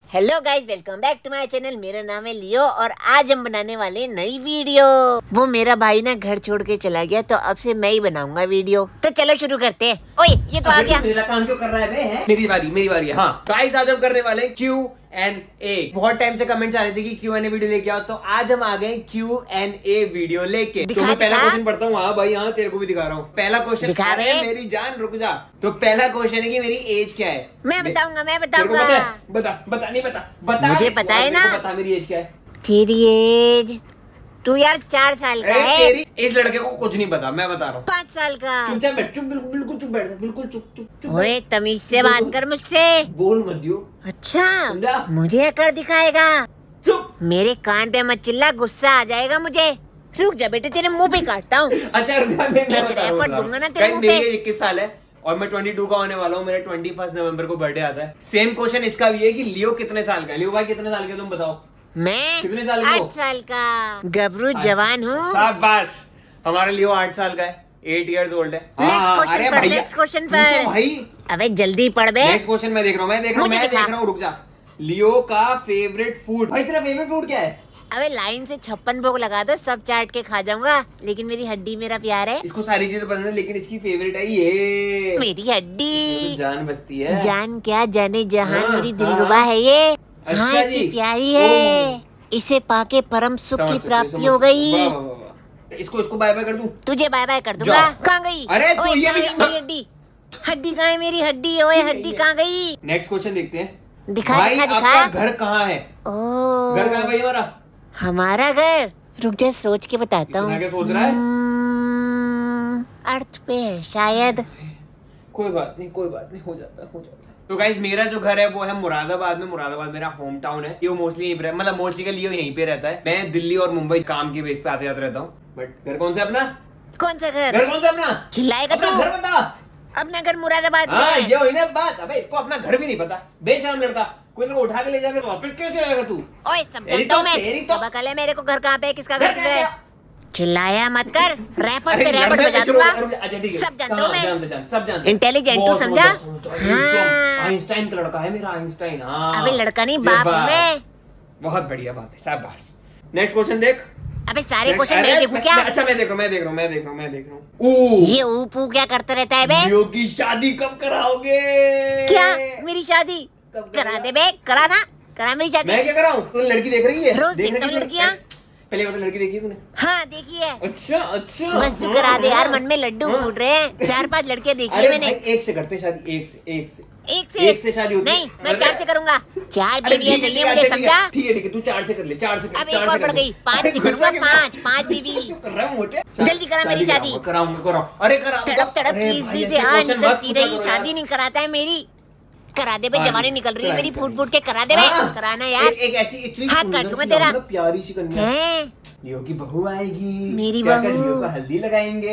Hello guys, welcome back to my channel. मेरा नाम है लियो और आज हम बनाने वाले हैं नई वीडियो। वो मेरा भाई ना घर छोड़ के चला गया तो अब से मैं ही बनाऊंगा वीडियो। तो चलो शुरू करते हैं। ओए ये तो आ गया। मेरा काम क्यों कर रहा है बे? मेरी बारी है। हाँ गाइस, आज हम करने वाले हैं Q&A। बहुत टाइम से कमेंट्स आ रहे थे कि Q&A वीडियो लेके आओ, तो आज हम आ गए Q&A वीडियो लेके। तो मैं पहला क्वेश्चन पढ़ता हूँ। हाँ भाई, हाँ तेरे को भी दिखा रहा हूँ। पहला क्वेश्चन, मेरी जान रुक जा। तो पहला क्वेश्चन है कि मेरी एज क्या है? मैं बताऊंगा। बता मुझे पता है ना। बता मेरी एज क्या है? तेरी एज तू यार 4 साल का है। तेरी इस लड़के को कुछ नहीं पता, मैं बता रहा हूँ। 5 साल का। चुपचाप बैठ, चुप, बिल्कुल चुप बैठ, बिल्कुल चुप। ओए तमीज से बात कर मुझसे। बोल मत दियो। अच्छा, मुझे अकड़ दिखाएगा? चुप। मेरे कान पे मत चिल्ला, गुस्सा आ जाएगा मुझे। रुक जा बेटे, तेरे मुंह पे काटता हूँ। अच्छा रुक जा, मैं रैपर दूंगा ना तेरे मुंह पे। 21 साल है और मैं 22 का होने वाला हूँ। मेरा 21 नवंबर को बर्थडे आता है। सेम क्वेश्चन इसका भी है कि लियो कितने साल का है? लियो भाई कितने साल के तुम बताओ? मैं कितने साल 8 साल का गबरू जवान हूँ। शाबाश, हमारा लियो 8 साल का है, 8 years old है। नेक्स्ट क्वेश्चन पढ़ भाई। अबे जल्दी पढ़ बे। नेक्स्ट क्वेश्चन मैं देख रहा हूँ, रुक जा। लियो का फेवरेट फूड। भाई तेरा फेवरेट फूड क्या है? अबे लाइन से 56 भोग लगा दो, सब चाट के खा जाऊंगा, लेकिन मेरी हड्डी मेरा प्यार है। इसको सारी चीजें पसंद है, लेकिन इसकी फेवरेट है ये मेरी हड्डी। जान बसती है। जान क्या जाने जहान, मेरी दिलरुबा है ये। अच्छा हाँ जी, प्यारी है। इसे पाके परम सुख की प्राप्ति हो गई। इसको बाय बाय कर दूं? तुझे बाय बाय कर दूंगा। कहाँ गई? अरे तो ये मेरी हड्डी कहाँ है? मेरी हड्डी। ओए हड्डी कहाँ गई? नेक्स्ट क्वेश्चन देखते हैं। दिखा। आपका घर कहाँ है? घर कहाँ है भाई हमारा? हमारा घर, रुक जा सोच के बताता हूँ। क्या सोच रहा है? अर्थ पे है शायद। कोई बात नहीं, हो जाता है। तो गाइस, मेरा जो घर है वो है मुरादाबाद में। मुरादाबाद मेरा होम टाउन है। ये मोस्टली मोस्टली का लियो यहीं पे रहता है। मैं दिल्ली और मुंबई काम की बेस पे आते जाते रहता हूँ। बट घर कौन सा अपना? कौन सा घर? घर कौन सा अपना? चिल्लाएगा तू? घर बता। अपना घर मुरादाबाद में। ये हुई ना बात। अबे इसको अपना घर भी नहीं पता, बेशरम लड़का। कोई तो उठा के ले जाए, वापस कैसे आएगा तू? ओए सब जानता हूँ मैं। सबक है मेरे को। घर कहाँ पे है, किसका घर किधर है? चिल्लाया मत कर, रैपर पे रैपर बजा दूंगा। सब जानता हूँ मैं, सब जानते। इंटेलिजेंट तू, समझा? आइंस्टाइन का लड़का है मेरा, आइंस्टाइन। अबे लड़का नहीं, बाप हूँ मैं। बहुत बढ़िया बात है, शाबाश। नेक्स्ट क्वेश्चन देख। अबे सारे क्वेश्चन मैं देखूं क्या? अच्छा मैं देख रहा हूँ। ये ऊपू क्या करता रहता है बे? लियो की शादी कब कराओगे? क्या मेरी शादी? करा दे बे, करा मेरी शादी। मैं क्या कराऊं? तू लड़की देख रही है? रोज देखता हूँ लड़कियाँ। पहले बता, लड़की देखी है तूने? हाँ देखी है। अच्छा बस तू करा दे यार, मन में लड्डू फूट रहे हैं। 4-5 लड़कियां देखी है मैंने। एक से करते शादी, एक से शादी होती है। नहीं, मैं 4 से करूंगा। 4 बीवियां चाहिए मुझे, समझा? ठीक है, तू 4 से कर ले। 4 से अब एक और बढ़ गई, 5 से करूंगा। 5 बीवी। जल्दी करा मेरी शादी। कराऊं। अरे करा। तड़प प्लीज दीजिए। हाँ निकलती रही, शादी नहीं कराता है मेरी। करा दे बे, जवानी निकल रही है मेरी फूट के। करा दे बे, कराना यार। एक ऐसी इतनी हाथ काट लूंगा तेरा। प्यारी सी कन्या है। लियो की बहू आएगी। मेरी बहू। लियो को हल्दी लगाएंगे।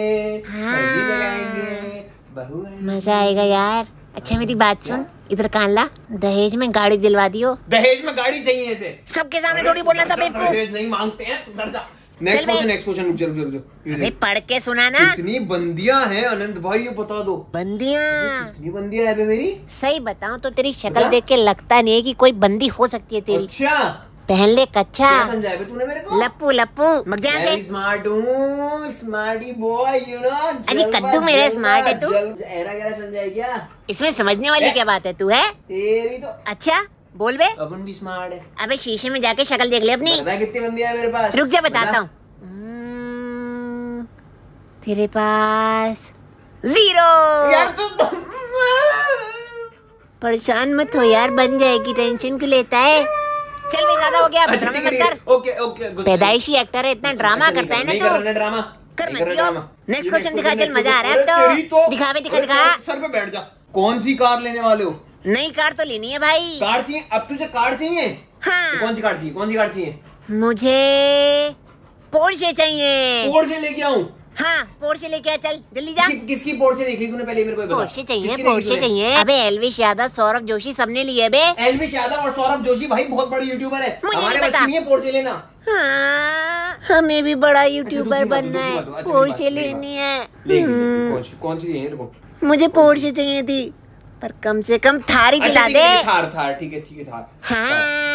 मजा आएगा यार। अच्छा मेरी बात सुन, इधर कान ला। दहेज में गाड़ी दिलवा दियो। दहेज में गाड़ी चाहिए इसे? सबके सामने थोड़ी बोलना था बेवकूफ। दहेज नहीं मांगते हैं, सुधर जा। Next question. रुक जा। अबे पढ़ के सुना ना। कितनी बंदियां हैं अनंत भाई, ये बता दो। बंदियां? कितनी बंदियां है मेरी? सही बताऊं तो तेरी शक्ल देख के लगता नहीं है कि कोई बंदी हो सकती है तेरी। अच्छा, पहन ले कच्चा। क्या समझाया बे तूने मेरे को? लप्पू मगजा से। स्मार्ट हूँ, स्मार्टी बॉय, यू नो। अजी कद्दू मेरा स्मार्ट है तू। एरा समझाया क्या? इसमें समझने वाली क्या बात है? तू है तेरी तो। अच्छा बोल बे। अपन भी स्मार्ट है। अबे शीशे में जाके शक्ल देख ले अपनी। कितनी बंदियां है मेरे पास? रुक जा बताता हूँ। तेरे पास 0। यार तू परेशान मत हो यार, बन जाएगी, टेंशन क्यों लेता है? चल भी ज्यादा हो गया, ड्रामा मत कर। ओके। पैदाइशी एक्टर है, इतना ड्रामा करता है ना तू। ड्रामा कर मत दियो। नेक्स्ट क्वेश्चन दिखा, चल मजा आ रहा है अब तो। दिखा। सर पे बैठ जा। कौन सी कार लेने वाले हो? नई कार तो लेनी है भाई। कार चाहिए? अब तुझे कार चाहिए? हाँ। कौन सी कार चाहिए? मुझे पोर्शे चाहिए। पोर्शे लेके आऊं? हाँ पोर्शे लेके आ, चल जल्दी जा। किसकी पोर्शे देखी तूने? पहले मेरे को बता। पोर्शे चाहिए। अबे एलविश यादव, सौरभ जोशी सबने लिए बे। एलविश यादव और सौरभ जोशी भाई बहुत बड़े यूट्यूबर है। मुझे नहीं पता। पोर्शे लेना। हाँ, हमें भी बड़ा यूट्यूबर बनना है। पोर्शे लेनी है। कौन सी चाहिए? मुझे पोर्शे चाहिए थी, पर कम से कम थार ही दिला दे। थार ठीक है थार। हाँ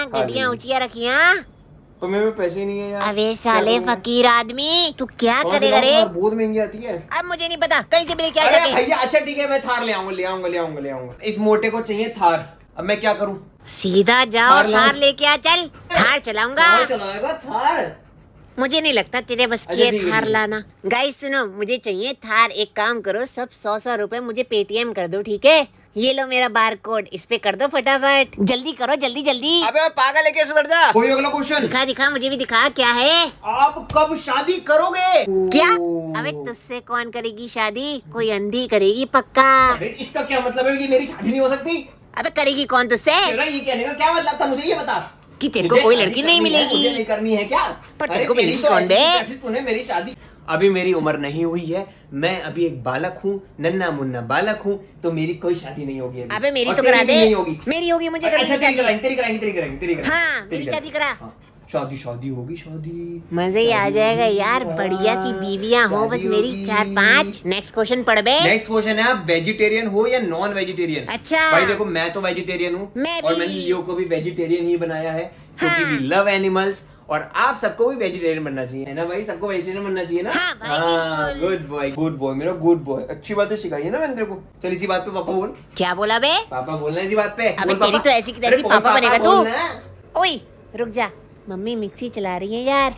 गड्डियाँ ऊंचिया रखिया। तो मेरे में पैसे नहीं है यार। अबे साले फकीर आदमी, तू क्या करेगा रे? बहुत महंगी आती है। अब मुझे नहीं पता, कहीं से भी लेके आ जाके। भैया अच्छा ठीक है, मैं थार ले आऊंगा। इस मोटे को चाहिए थार। अब मैं क्या करूँ? सीधा जाओ थार लेके आ। चल थार चलाऊंगा। चलाएगा थार? मुझे नहीं लगता तेरे बस की है थार लाना। गाइस सुनो, मुझे चाहिए थार। एक काम करो, सब 100 रुपए मुझे पेटीएम कर दो, ठीक है? ये लो मेरा बार कोड, इस पे कर दो फटाफट। जल्दी करो, जल्दी जल्दी। अबे पागल है, कैसे कर जा? कोई अगला क्वेश्चन दिखा, मुझे भी दिखा। क्या है? आप कब शादी करोगे? क्या? अबे तुझसे कौन करेगी शादी? कोई अंधी करेगी पक्का। अबे इसका क्या मतलब है कि मेरी शादी नहीं हो सकती? अबे करेगी कौन तुझसे? ये कहने का क्या मतलब था? मुझे ये बता कि तेरे को कोई लड़की नहीं मिलेगी। मुझे नहीं करनी है क्या? पर तेरे को मिलेगी कौन बे? तूने मेरी शादी, अभी मेरी उम्र नहीं हुई है, मैं अभी एक बालक हूँ, नन्ना मुन्ना बालक हूँ, तो मेरी कोई शादी नहीं होगी। अबे मेरी तो करा दे। मेरी होगी, मुझे करनी शादी। तेरी कराएंगे। हाँ मेरी शादी करा। शादी होगी, शादी मजे ही आ जाएगा यार। बढ़िया सी बीवियां हो बस मेरी 4-5। नेक्स्ट क्वेश्चन पढ़ बे। नेक्स्ट क्वेश्चन है, आप वेजिटेरियन हो या नॉन वेजिटेरियन? अच्छा भाई देखो, मैं तो वेजिटेरियन हूँ और मैंने लियो को भी वेजिटेरियन ही बनाया है, क्योंकि वी लव एनिमल्स। और आप सबको भी वेजिटेरियन बनना चाहिए, है ना भाई? सबको वेजिटेरियन बनना चाहिए ना? हाँ भाई, गुड बॉय मेरा गुड बॉय। अच्छी बातें सिखाई है ना मैंने तेरे को। चल इसी बात पे पापा बोल। क्या बोला बे? पापा बोलना इसी बात पे। अबे तेरी तो ऐसी की तैसी पापा बनेगा तू। ओए रुक जा, मम्मी मिक्सी चला रही है यार।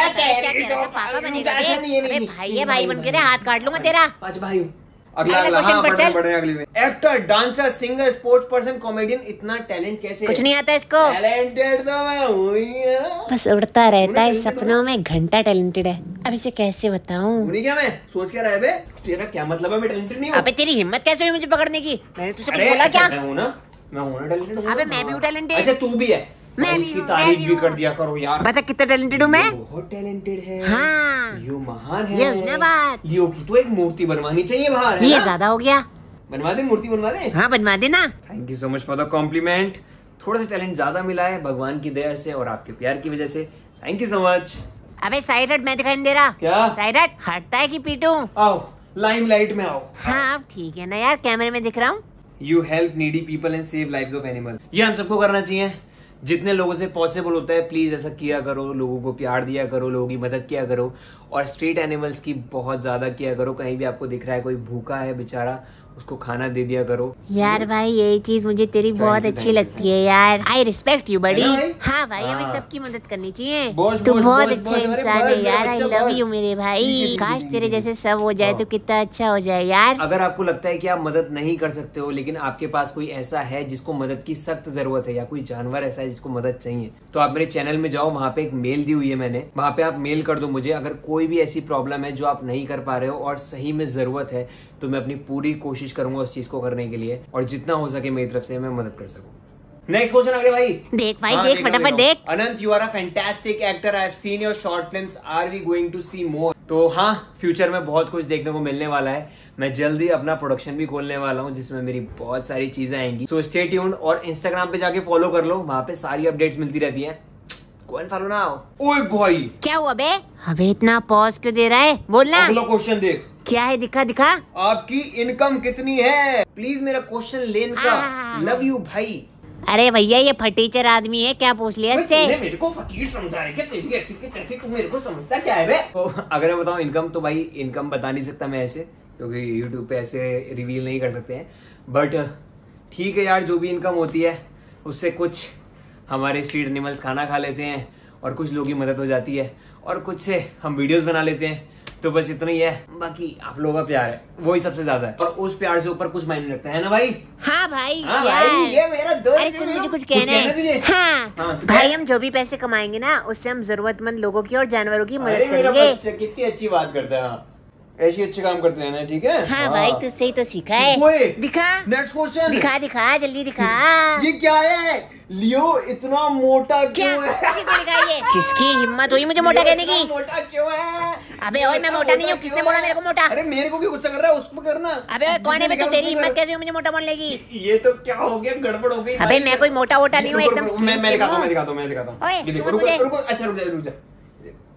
पापा बनेगा बे? अबे भाई है, भाई बन के हाथ काट लूंगा तेरा। पांच भाई। अगला क्वेश्चन पर चल। Actor, dancer, singer, sports person, comedian, इतना टैलेंट कैसे? कुछ नहीं आता इसको। टैलेंटेड तो मैं हूं ही है, बस उड़ता रहता है सपनों में। घंटा टैलेंटेड है। अब इसे कैसे बताऊं? क्या मैं सोच क्या रहा है बे? तेरा क्या मतलब है मैं टैलेंटेड नहीं हूं? अबे तेरी हिम्मत कैसे हुई मुझे पकड़ने की? मैंने तुझसे कुछ बोला क्या? मैं हूं ना टैलेंटेड। अबे मैं भी हूं टैलेंटेड। अच्छा तू भी है? मैं इसकी तारीफ भी कर दिया करो यार। बता कितना टैलेंटेड हूँ मैं? बहुत टैलेंटेड है। हाँ लियो महान है। ये हुई ना बात। लियो की तो एक मूर्ति बनवानी चाहिए बाहर। ये ज्यादा हो गया। बनवा दे, मूर्ति बनवा दे। हाँ बनवा देना। Thank you so much for the compliment. थोड़ा सा टैलेंट ज्यादा मिला है भगवान की दया से और आपके प्यार की वजह से। Thank you so much. अबे साइड हट, मैं दिखाई नहीं दे रहा। क्या साइड हट? हटता है कि पीटूं? आओ लाइमलाइट में आओ। हाँ अब ठीक है ना यार, कैमरे में दिख रहा हूँ। You help needy people and save lives of animal. ये हम सबको करना चाहिए, जितने लोगों से पॉसिबल होता है। प्लीज ऐसा किया करो, लोगों को प्यार दिया करो, लोगों की मदद किया करो और स्ट्रीट एनिमल्स की बहुत ज्यादा किया करो। कहीं भी आपको दिख रहा है कोई भूखा है बेचारा, उसको खाना दे दिया करो। यार भाई ये चीज मुझे तेरी बहुत अच्छी लगती है यार। I respect you buddy. हाँ भाई हमें सबकी मदद करनी चाहिए। तू बहुत अच्छा इंसान है यार। आई लव यू मेरे भाई। काश तेरे जैसे सब हो जाए तो कितना अच्छा हो जाए यार। अगर आपको लगता है कि आप मदद नहीं कर सकते हो, लेकिन आपके पास कोई ऐसा है जिसको मदद की सख्त जरूरत है या कोई जानवर ऐसा है जिसको मदद चाहिए, तो आप मेरे चैनल में जाओ, वहाँ पे एक मेल दी हुई है मैंने, वहाँ पे आप मेल कर दो मुझे। अगर कोई भी ऐसी प्रॉब्लम है जो आप नहीं कर पा रहे हो और सही में जरूरत है, तो मैं अपनी पूरी कोशिश करूंगा उस चीज को करने के लिए और जितना हो सके मेरी तरफ से मैं मदद कर सकूं। नेक्स्ट क्वेश्चन आगे भाई। देख भाई देख फटाफट देख। Anant, you are a fantastic actor. I have seen your short films. Are we going to see more? तो हाँ, फ्यूचर में बहुत कुछ देखने को मिलने वाला है। मैं जल्दी अपना प्रोडक्शन भी खोलने वाला हूँ जिसमें मेरी बहुत सारी चीजें आएंगी। सो स्टे ट्यून्ड और इंस्टाग्राम पे जाके फॉलो कर लो, वहाँ पे सारी अपडेट्स मिलती रहती है। Go and follow now. ओए भाई क्या हुआ बे? अबे इतना पॉज क्यों दे रहा है? बोलना। अगला क्वेश्चन देख। क्या है? दिखा दिखा। आपकी इनकम कितनी है? प्लीज मेरा क्वेश्चन लेन का। लव यू भाई। अरे भैया ये फटीचर आदमी है, क्या पूछ लिया इससे? मेरे को फकीर समझा रहे क्या? तेरी ऐसी की तैसी, तू मेरे को समझता क्या है बे? तो अगर मैं बताऊं इनकम, तो भाई इनकम बता नहीं सकता मैं ऐसे, क्योंकि यूट्यूब पे ऐसे रिवील नहीं कर सकते हैं। बट ठीक है यार, जो भी इनकम होती है उससे कुछ हमारे स्ट्रीट एनिमल्स खाना खा लेते हैं और कुछ लोगों की मदद हो जाती है और कुछ से हम वीडियोस बना लेते हैं। तो बस इतना ही है, बाकी आप लोगों का प्यार है वही सबसे ज्यादा है और उस प्यार से ऊपर कुछ मायने रखता है ना भाई? हाँ भाई। हाँ भाई, ये मेरा दोस्त। अरे सुन, मुझे कुछ कहना है। हाँ भाई, हम जो भी पैसे कमाएंगे ना उससे हम जरूरतमंद लोगों की और जानवरों की मदद करेंगे। कितनी अच्छी बात करता है, ऐसी अच्छे काम करते हैं ना। ठीक है हाँ भाई, तुझसे ही तो सीखा है। दिखा। Next question. दिखा दिखा जल्दी दिखा। ये क्या है? लियो इतना मोटा क्यों है? किसने लिखा ये? किसकी हिम्मत हुई मुझे मोटा कहने की? मोटा क्यों है? अबे ओए मैं मोटा नहीं हूँ। किसने बोला मेरे को मोटा? अरे मेरे को क्यों गुस्सा कर रहा है? उसको करना। अबे कौन है बे तू? तेरी हिम्मत कैसे हुई मुझे मोटा बोलने की? ये तो क्या हो गया, गड़बड़ हो गई। अबे मैं कोई मोटा वोटा नहीं हूँ, एकदम मैं दिखाता हूँ। अच्छा रुक जा।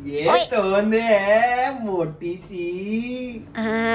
ये तोंद है मोटी सी।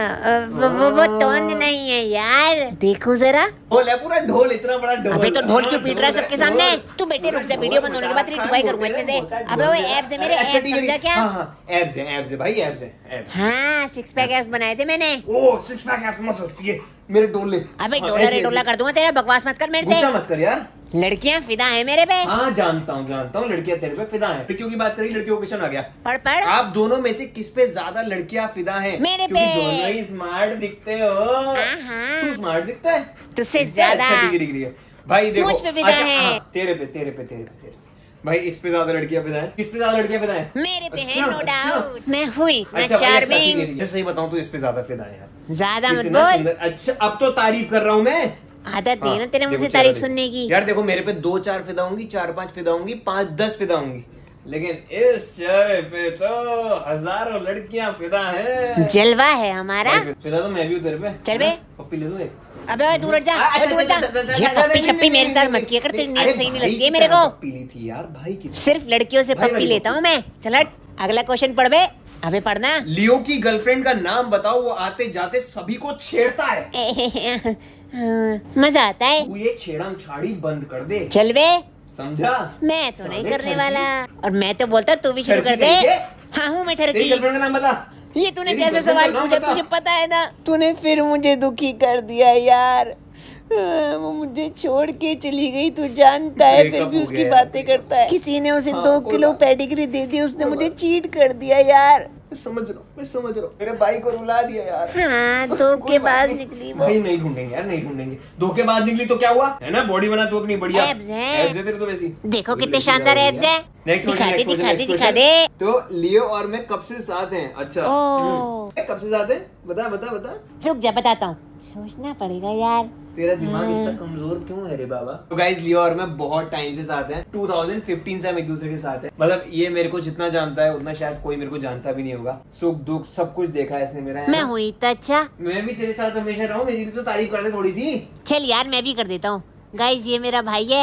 वो तोंद नहीं है यार, देखो जरा। ढोल है, पूरा ढोल, इतना बड़ा ढोल। अबे तो ढोल क्यों पीट रहा है सबके सामने? तू बेटे रुक जा, वीडियो बंद होने के बाद तेरी टुकाई करूंगा अच्छे से। अबे वो एब्स है मेरे, एब्स समझा क्या? हाँ एब्स है भाई, एब्स है। हाँ 6 पैक एब्स बनाए थे मैंने। ओह 6 पैक एब्स मस्त, ये मेरे डोले। अबे डोला कर दूंगा तेरा, बकवास मत कर मेरे से। मत कर यार, लड़कियां फिदा है मेरे पे। हाँ जानता हूँ लड़कियां तेरे पे फिदा है। लड़कियों की बात करी, लड़कियों को क्वेश्चन आ गया। पढ़। आप दोनों में से किस पे ज्यादा लड़कियां फिदा हैं? मेरे पे। दोनों ही स्मार्ट दिखते हो। तू स्मार्ट दिखता है तुझसे ज्यादा। भाई देखो मुझ पे फिदा है। तेरे पे भाई इस पे ज्यादा लड़कियां फिदा है। किस पे ज्यादा लड़कियां फिदा है? मेरे पे है, नो डाउट। मैं हुई इतना चार्मिंग। सही बताऊं तो इस पे ज्यादा फिदा है यार। ज्यादा मत बोल। अच्छा अब तो तारीफ कर रहा हूँ मैं। आदत नहीं ना तेरे मुझसे तारीफ सुनने की। यार देखो मेरे पे 2-4 फिदा होंगी, 4-5 फिदा होंगी, 5-10 फिदा होंगी, लेकिन इस चेहरे पे तो हजारों लड़कियां फिदा है। जलवा है हमारा। फिदा तो मैं भी हूँ तेरे पे। चल बे, पप्पी ले दूं एक? अबे दूर हट जा, ये पप्पी छप्पी मेरे साथ मत किया कर, तेरी नीयत सही नहीं लगती है मेरे को। पप्पी ली थी यार भाई की। सिर्फ लड़कियों से पप्पी लेता हूँ मैं। चल हट, अगला क्वेश्चन पढ़ बे। अबे पढ़ना। लियो की गर्लफ्रेंड का नाम बताओ, वो आते जाते सभी को छेड़ता है। मजा आता है। तू ये छेड़म छाड़ी बंद कर दे। चल बे, समझा? मैं तो नहीं करने वाला। और मैं तो बोलता तू भी शुरू कर दे। हाँ हूँ मैं ठरकी। गर्लफ्रेंड का नाम बता। ये तूने कैसे सवाल पूछा? तुझे पता है ना, तूने फिर मुझे दुखी कर दिया यार। वो मुझे छोड़ के चली गई, तू जानता है, फिर भी उसकी बातें करता है। किसी ने उसे 2 किलो पेडिग्री दे दी, उसने मुझे चीट कर दिया यार। मैं समझ रहा हूँ मेरे भाई को रुला दिया यार। हाँ धोखेबाज निकली वो। भाई नहीं ढूंढेंगे यार, नहीं ढूंढेंगे। धोखेबाज निकली तो क्या हुआ, है ना? बॉडी बना तू अपनी बढ़िया। एब्स है तेरे तो वैसी। देखो कितने शानदार एब्स है। दिखा दे। तो लियो और मैं कब से साथ हैं? अच्छा कब से साथ हैं? बता। रुक जा बताता हूँ, सोचना पड़ेगा यार। तेरा दिमाग इतना कमजोर क्यों है रे बाबा? तो गाइस लियो और मैं बहुत टाइम से साथ हैं। 2015 से हम एक दूसरे के साथ हैं। मतलब ये मेरे को जितना जानता है उतना शायद कोई मेरे को जानता भी नहीं होगा। सुख दुख सब कुछ देखा है इसने मेरा। मैं हुई तो अच्छा। मैं भी तेरे साथ हमेशा रहूं, मेरी भी तो तारीफ कर दे थोड़ी सी। चल यार मैं भी कर देता हूँ। गाइस ये मेरा भाई है।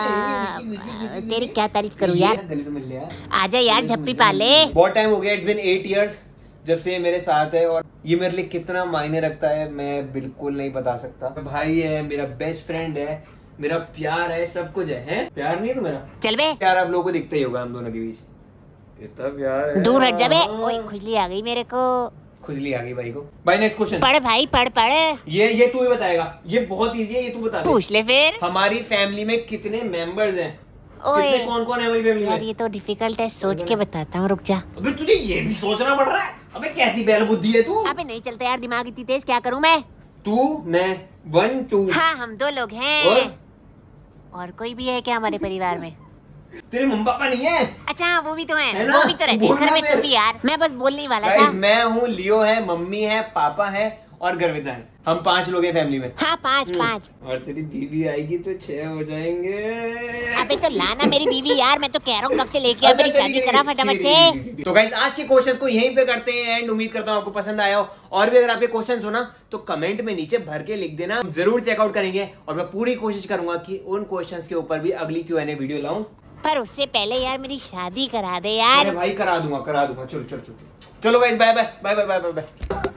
तेरी क्या तारीफ करूँ यार? गली तो मिल लिया। आजा यार झप्पी पाले। बहुत टाइम हो गया, इट्स बीन 8 इयर्स जब से मेरे साथ है, और ये मेरे लिए कितना मायने रखता है मैं बिल्कुल नहीं बता सकता। भाई है, मेरा बेस्ट फ्रेंड है, मेरा प्यार है, सब कुछ है। प्यार नहीं है तो मेरा चल बे। प्यार आप लोगों को दिखता ही होगा हम दोनों के बीच, इतना प्यार है। दूर हट जा बे। ओए खुजली आ गई मेरे को। खुजली आ गई भाई को। भाई नेक्स्ट क्वेश्चन पढ़ भाई पढ़। ये तू ही बताएगा, ये बहुत इजी है, ये तू बता। पूछ ले फिर। हमारी फैमिली में कितने मेंबर्स हैं? ओए कौन है हमारी फैमिली में? यार ये तो डिफिकल्ट है, सोच के बताता हूँ, रुक जा। अबे तुझे ये भी सोचना पड़ रहा है? अबे कैसी बैल बुद्धि है तू? अबे नहीं चलता यार, दिमाग इतनी तेज, क्या करूँ मैं? तू मैं 1 2। हाँ हम 2 लोग हैं। और कोई भी है क्या हमारे परिवार में? तेरे मम्मी पापा नहीं है? अच्छा वो भी तो है, वो भी तो रहते हैं इस घर में। तू भी यार, मैं बस बोलने ही वाला था। मैं हूँ, लियो है, मम्मी है, पापा है और गर्विता है। हम 5 लोग हैं फैमिली में। हाँ 5। और तेरी बीवी आएगी तो 6 हो जाएंगे। अबे तो लाना मेरी बीवी यार, मैं तो कह रहा हूँ कब से लेके आ, मेरी शादी करा फटाफट से। तो गाइस आज के क्वेश्चन को यहीं पे करते हैं एंड उम्मीद करता हूँ आपको पसंद आया हो। और भी अगर आपके क्वेश्चन हो ना तो कमेंट में नीचे भर के लिख देना, जरूर चेकआउट करेंगे। और मैं पूरी कोशिश करूंगा कि उन क्वेश्चन के ऊपर भी अगली Q&A वीडियो लाऊं। पर उससे पहले यार मेरी शादी करा दे यार। अरे भाई करा दूंगा। चलो गाइस बाय बाय।